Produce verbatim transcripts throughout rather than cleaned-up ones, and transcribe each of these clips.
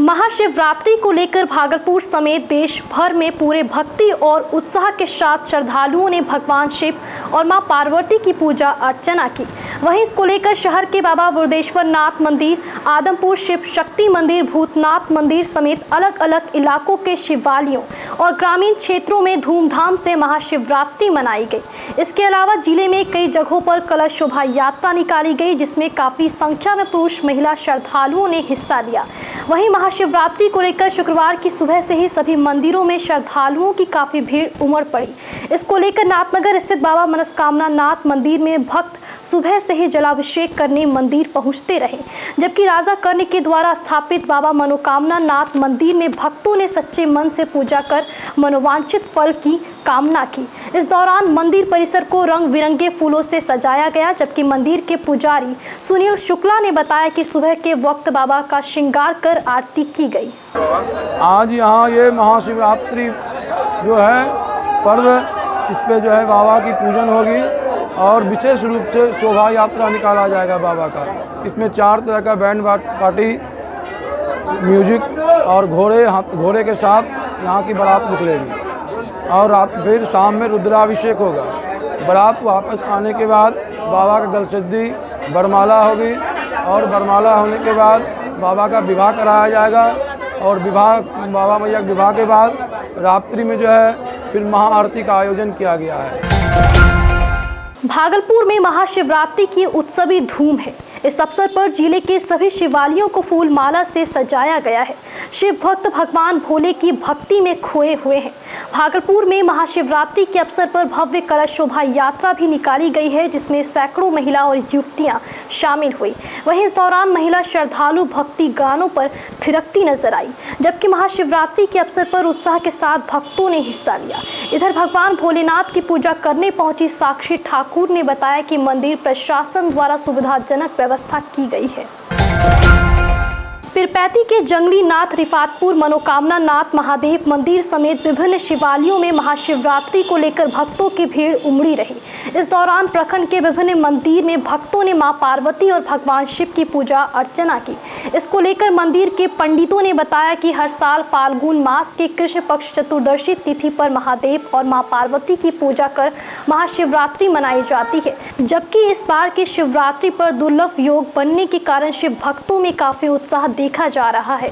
महाशिवरात्रि को लेकर भागलपुर समेत देश भर में पूरे भक्ति और उत्साह के साथ श्रद्धालुओं ने भगवान शिव और मां पार्वती की पूजा अर्चना की। वहीं इसको लेकर शहर के बाबा वृंदेश्वर नाथ मंदिर, आदमपुर शिव शक्ति मंदिर, भूतनाथ मंदिर समेत अलग अलग इलाकों के शिवालयों और ग्रामीण क्षेत्रों में धूमधाम से महाशिवरात्रि मनाई गई। इसके अलावा जिले में कई जगहों पर कलश शोभा यात्रा निकाली गई, जिसमें काफी संख्या में पुरुष महिला श्रद्धालुओं ने हिस्सा लिया। वहीं महाशिवरात्रि को लेकर शुक्रवार की सुबह से ही सभी मंदिरों में श्रद्धालुओं की काफी भीड़ उमड़ पड़ी। इसको लेकर नाथनगर स्थित बाबा मनोकामना नाथ मंदिर में भक्त सुबह से ही जलाभिषेक करने मंदिर पहुंचते रहे, जबकि राजा कर्ण के द्वारा स्थापित बाबा मनोकामना नाथ मंदिर में भक्तों ने सच्चे मन से पूजा कर मनोवांछित फल की कामना की। इस दौरान मंदिर परिसर को रंग बिरंगे फूलों से सजाया गया, जबकि मंदिर के पुजारी सुनील शुक्ला ने बताया कि सुबह के वक्त बाबा का श्रृंगार कर आरती की गई। आज यहाँ ये महाशिवरात्रि जो है पर्व, इस पे जो है बाबा की पूजन होगी और विशेष रूप से शोभा यात्रा निकाला जाएगा बाबा का। इसमें चार तरह का बैंड पार्टी, म्यूजिक और घोड़े घोड़े के साथ यहाँ की बारात निकलेगी और आप फिर शाम में रुद्राभिषेक होगा। बारात वापस आने के बाद बाबा का गलसिद्धि बरमाला होगी और बरमाला होने के बाद बाबा का विवाह कराया जाएगा और विवाह बाबा मैया के विवाह के बाद रात्रि में जो है फिर महाआरती का आयोजन किया गया है। भागलपुर में महाशिवरात्रि की उत्सवी धूम है। इस अवसर पर जिले के सभी शिवालयों को फूल माला से सजाया गया है। शिव भक्त भगवान भोले की भक्ति में खोए हुए हैं। भागलपुर में महाशिवरात्रि के अवसर पर भव्य कलश शोभा यात्रा भी निकाली गई है, जिसमें सैकड़ों महिला और युवतियां शामिल हुई। वहीं इस दौरान महिला श्रद्धालु भक्ति गानों पर थिरकती नजर आई, जबकि महाशिवरात्रि के अवसर पर उत्साह के साथ भक्तों ने हिस्सा लिया। इधर भगवान भोलेनाथ की पूजा करने पहुंची साक्षी ठाकुर ने बताया कि मंदिर प्रशासन द्वारा सुविधाजनक व्यवस्था की गई है। पीरपैंती के जंगली नाथ, रिफातपुर मनोकामना नाथ महादेव मंदिर समेत विभिन्न शिवालयों में महाशिवरात्रि को लेकर भक्तों की भीड़ उमड़ी रही। इस दौरान प्रखंड के विभिन्न मंदिर में भक्तों ने मां पार्वती और भगवान शिव की पूजा अर्चना की। इसको लेकर मंदिर के पंडितों ने बताया कि हर साल फाल्गुन मास के कृष्ण पक्ष चतुर्दशी तिथि पर महादेव और मां पार्वती की पूजा कर महाशिवरात्रि मनाई जाती है, जबकि इस बार की शिवरात्रि पर दुर्लभ योग बनने के कारण शिव भक्तों में काफी उत्साह देखा जा रहा है।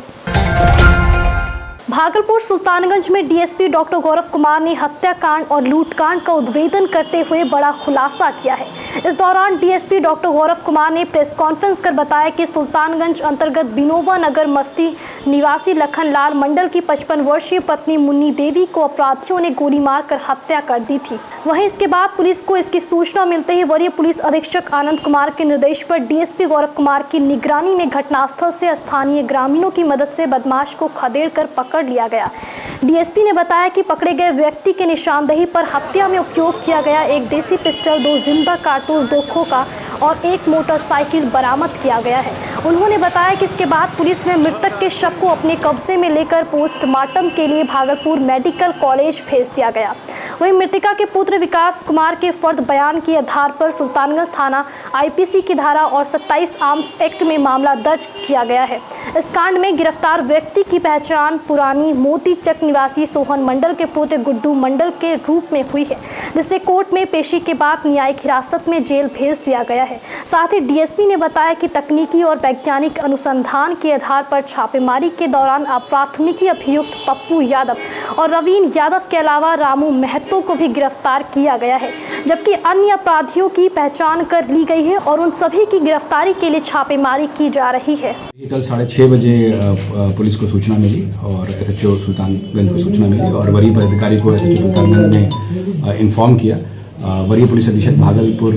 भागलपुर सुल्तानगंज में डीएसपी डॉक्टर गौरव कुमार ने हत्याकांड और लूटकांड का उद्भेदन करते हुए बड़ा खुलासा किया है। इस दौरान डीएसपी डॉक्टर गौरव कुमार ने प्रेस कॉन्फ्रेंस कर बताया कि सुल्तानगंज अंतर्गत बिनोवा नगर मस्ती निवासी लखनलाल मंडल की पचपन वर्षीय पत्नी मुन्नी देवी को अपराधियों ने गोली मारकर हत्या कर दी थी। वहीं इसके बाद पुलिस को इसकी सूचना मिलते ही वरीय पुलिस अधीक्षक आनंद कुमार के निर्देश पर डीएसपी गौरव कुमार की निगरानी में घटनास्थल से स्थानीय ग्रामीणों की मदद से बदमाश को खदेड़ कर पकड़ लिया गया। डीएसपी ने बताया कि पकड़े गए व्यक्ति के निशानदेही पर हत्या में उपयोग किया गया एक देसी पिस्टल, दो जिंदा कारतूस, दो खोखा और एक मोटरसाइकिल बरामद किया गया है। उन्होंने बताया कि इसके बाद पुलिस ने मृतक के शव को अपने कब्जे में लेकर पोस्टमार्टम के लिए भागलपुर मेडिकल कॉलेज भेज दिया गया। वहीं मृतिका के पुत्र विकास कुमार के फर्द बयान के आधार पर सुल्तानगंज थाना आईपीसी की धारा और सत्ताईस आर्म्स एक्ट में मामला दर्ज किया गया है। इस कांड में गिरफ्तार व्यक्ति की पहचान पुरानी मोतीचक निवासी सोहन मंडल के पुत्र गुड्डू मंडल के रूप में हुई है, जिसे कोर्ट में पेशी के बाद न्यायिक हिरासत में जेल भेज दिया गया है। साथ ही डीएसपी ने बताया कि तकनीकी और वैज्ञानिक अनुसंधान के आधार पर छापेमारी के दौरान अपराधनिकी अभियुक्त पप्पू यादव और रवीन यादव के अलावा रामू महतो को भी गिरफ्तार किया गया है, जबकि अन्य अपराधियों की पहचान कर ली गई है और उन सभी की गिरफ्तारी के लिए छापेमारी की जा रही है। कल साढ़े छः बजे पुलिस को सूचना मिली और एसएचओ सुल्तानगंज को सूचना मिली और वरीय पदाधिकारी को एसएचओ सुल्तानगंज ने इन्फॉर्म किया। वरीय पुलिस अधीक्षक भागलपुर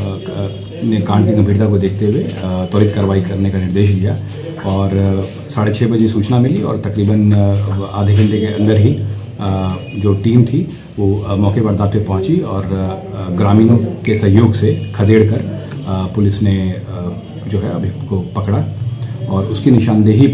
ने कांड की गंभीरता को देखते हुए त्वरित कार्रवाई करने का निर्देश दिया और साढ़े छः बजे सूचना मिली और तकरीबन आधे घंटे के अंदर ही जो टीम थी वो मौके पर दाव पे पहुंची और ग्रामीणों के सहयोग से खदेड़ कर पुलिस ने जो है अभियुक्त को पकड़ा और उसकी निशानदेही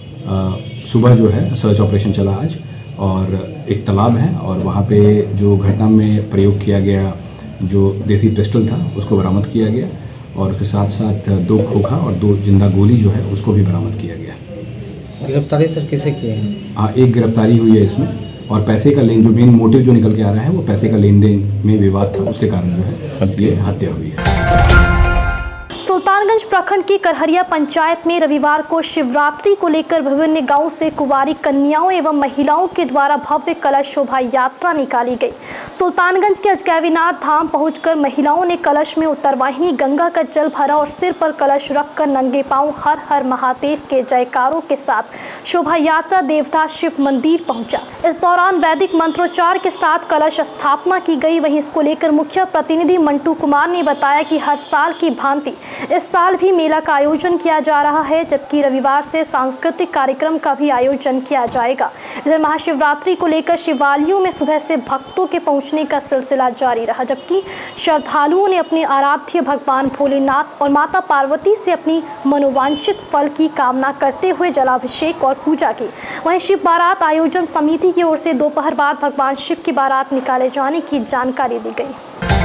पर सुबह जो है सर्च ऑपरेशन चला आज और एक तालाब है और वहाँ पे जो घटना में प्रयोग किया गया जो देसी पिस्टल था उसको बरामद किया गया और उसके साथ साथ दो खोखा और दो जिंदा गोली जो है उसको भी बरामद किया गया। गिरफ्तारी सर किसे किए हैं? हाँ, एक गिरफ्तारी हुई है इसमें, और पैसे का लेन, जो मेन मोटिव जो निकल के आ रहा है वो पैसे का लेन देन में विवाद था, उसके कारण जो है ये हत्या हुई है। सुल्तानगंज प्रखंड की करहरिया पंचायत में रविवार को शिवरात्रि को लेकर विभिन्न गांवों से कुंवारी कन्याओं एवं महिलाओं के द्वारा भव्य कलश शोभा यात्रा निकाली गई। सुल्तानगंज के अजगैविनाथ धाम पहुंचकर महिलाओं ने कलश में उत्तरवाहिनी गंगा का जल भरा और सिर पर कलश रखकर नंगे पांव हर हर महादेव के जयकारों के साथ शोभा यात्रा देवता शिव मंदिर पहुंचा। इस दौरान वैदिक मंत्रोच्चार के साथ कलश स्थापना की गई। वहीं इसको लेकर मुख्य प्रतिनिधि मंटू कुमार ने बताया कि हर साल की भांति इस साल भी मेला का आयोजन किया जा रहा है, जबकि रविवार से सांस्कृतिक कार्यक्रम का भी आयोजन किया जाएगा। इधर महाशिवरात्रि को लेकर शिवालयों में सुबह से भक्तों के पहुंचने का सिलसिला जारी रहा, जबकि श्रद्धालुओं ने अपने आराध्य भगवान भोलेनाथ और माता पार्वती से अपनी मनोवांछित फल की कामना करते हुए जलाभिषेक और पूजा की। वहीं शिव बारात आयोजन समिति की ओर से दोपहर बाद भगवान शिव की बारात निकाले जाने की जानकारी दी गई।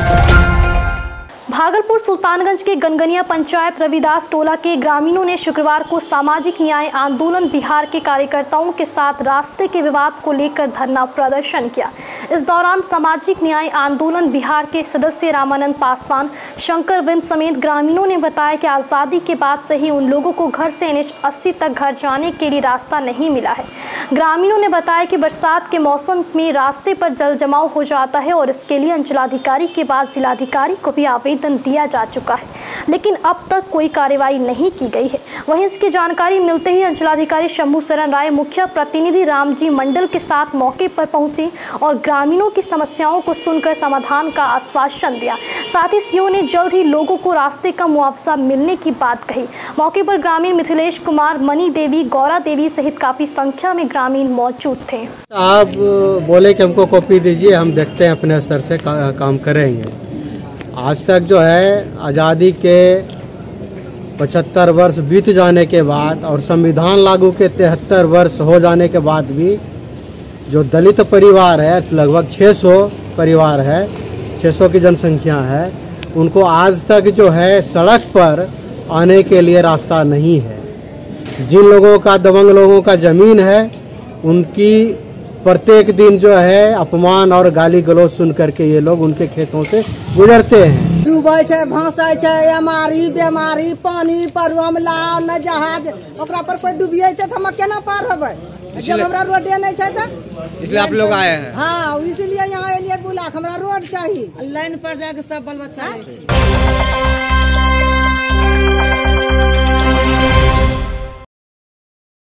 भागलपुर सुल्तानगंज के गनगनिया पंचायत रविदास टोला के ग्रामीणों ने शुक्रवार को सामाजिक न्याय आंदोलन बिहार के कार्यकर्ताओं के साथ रास्ते के विवाद को लेकर धरना प्रदर्शन किया। इस दौरान सामाजिक न्याय आंदोलन बिहार के सदस्य रामानंद पासवान, शंकर विंद समेत ग्रामीणों ने बताया कि आज़ादी के बाद से ही उन लोगों को घर से एन एच अस्सी तक घर जाने के लिए रास्ता नहीं मिला है। ग्रामीणों ने बताया कि बरसात के मौसम में रास्ते पर जल जमाव हो जाता है और इसके लिए अंचलाधिकारी के बाद जिलाधिकारी को भी आवेदन दिया जा चुका है, लेकिन अब तक कोई कार्रवाई नहीं की गई है। वहीं इसकी जानकारी मिलते ही अंचलाधिकारी शंभू शरण राय मुख्य प्रतिनिधि रामजी मंडल के साथ मौके पर पहुंचे और ग्रामीणों की समस्याओं को सुनकर समाधान का आश्वासन दिया। साथ ही सीओ ने जल्द ही लोगों को रास्ते का मुआवजा मिलने की बात कही। मौके पर ग्रामीण मिथिलेश कुमार, मनी देवी, गौरा देवी सहित काफी संख्या में ग्रामीण मौजूद थे। आप बोले कि हमको कॉपी दीजिए, हम देखते हैं अपने स्तर से का, काम करेंगे। आज तक जो है आज़ादी के पचहत्तर वर्ष बीत जाने के बाद और संविधान लागू के तिहत्तर वर्ष हो जाने के बाद भी जो दलित परिवार है, लगभग छह सौ परिवार है, छह सौ की जनसंख्या है, उनको आज तक जो है सड़क पर आने के लिए रास्ता नहीं है। जिन लोगों का, दबंग लोगों का ज़मीन है, उनकी प्रत्येक दिन जो है अपमान और गाली गलौज सुन करके ये लोग उनके खेतों से गुजरते हैं। डूबे छे, भांसे छे, एमारी बेमारी, पानी पर हम लाओ न जहाज, ओकरा पर कोई डूबिए तो हम केना पार होबे जब हमरा रोडे नहीं छे त? इसलिए आप लोग आए हैं। हाँ, इसीलिए यहाँ एलिए बुला, हमरा रोड चाहिए। लाइन पर जाके सब बाल बच्चा